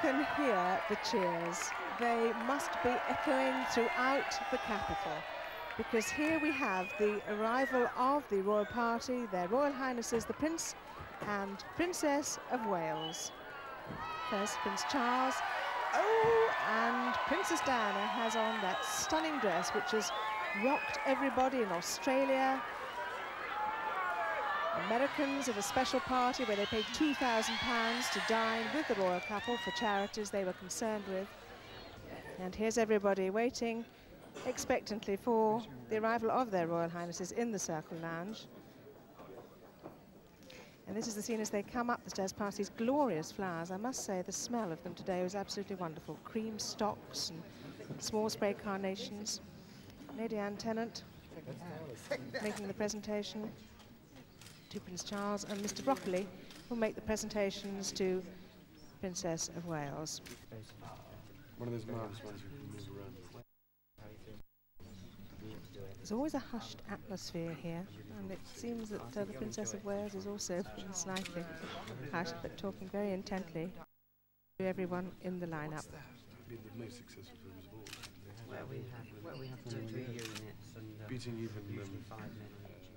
can hear the cheers. They must be echoing throughout the capital, because here we have the arrival of the royal party, their Royal Highnesses, the Prince and Princess of Wales. First, Prince Charles. Oh, and Princess Diana has on that stunning dress, which has rocked everybody in Australia. Americans at a special party where they paid £2,000 to dine with the royal couple for charities they were concerned with. And here's everybody waiting expectantly for the arrival of their Royal Highnesses in the Circle Lounge. And this is the scene as they come up the stairs past these glorious flowers. I must say the smell of them today was absolutely wonderful. Cream stocks and small spray carnations. Lady Anne Tennant making the presentation to Prince Charles, and Mr. Broccoli will make the presentations to Princess of Wales. One of those marvellous ones you can move around. There's always a hushed atmosphere here, and it seems that the Princess of Wales is also slightly hushed, but talking very intently to everyone in the lineup. Been the most successful films of all. Where we have 2 or 3 units and beating even 55 men.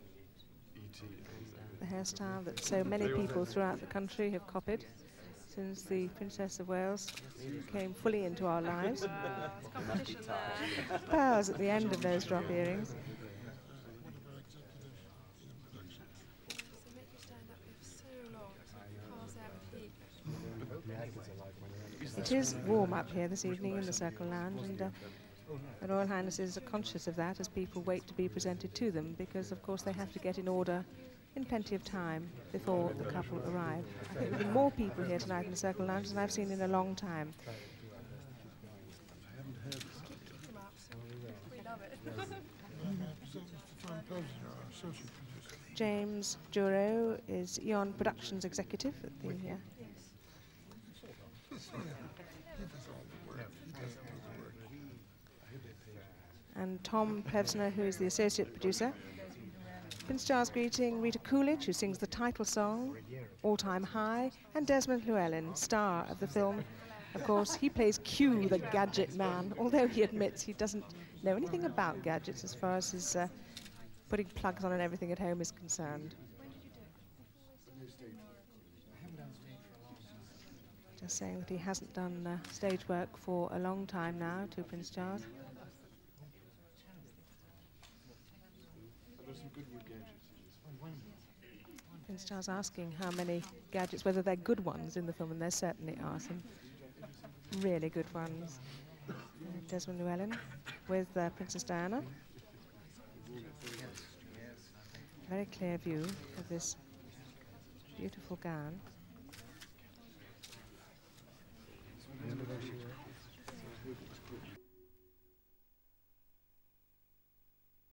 The hairstyle that so many people throughout the country have copied since the Princess of Wales came fully into our lives. Pearls at the end of those drop earrings. It is warm up here this evening in the Circle Lounge, and the Royal Highnesses are conscious of that as people wait to be presented to them, because of course they have to get in order in plenty of time before the couple arrive. I think there will be more people here tonight in the Circle Lounge than I've seen in a long time. James Duro is Eon Productions executive at the and Tom Plevsner, who is the associate producer. Prince Charles greeting Rita Coolidge, who sings the title song, All Time High, and Desmond Llewellyn, star of the film. Of course, he plays Q, the gadget man, although he admits he doesn't know anything about gadgets as far as his putting plugs on and everything at home is concerned. Just saying that he hasn't done stage work for a long time now to Prince Charles. Prince Charles asking how many gadgets, whether they're good ones in the film, and there certainly are some really good ones. Desmond Llewellyn with Princess Diana. Very clear view of this beautiful gown.